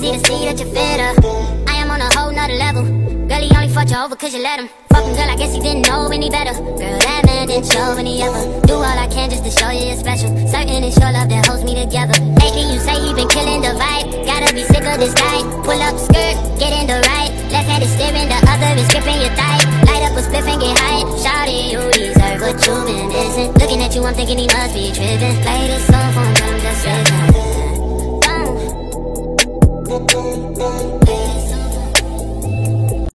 me to see that you're fitter. I am on a whole nother level. Girl, he only fucked you over cause you let him. Fuck him, girl, I guess he didn't know any better. Girl, that man didn't show any ever. Do all I can just to show you you're special. Certain it's your love that holds me together. Lately you say you been killing the vibe. Gotta be sick of this guy. Pull up skirt, get in the right. Left hand is steering, the other is gripping your thigh. Light up a spliff and get high. Shawty, you deserve what you've been missing. Looking at you, I'm thinking he must be tripping. Play this song for him, just listen.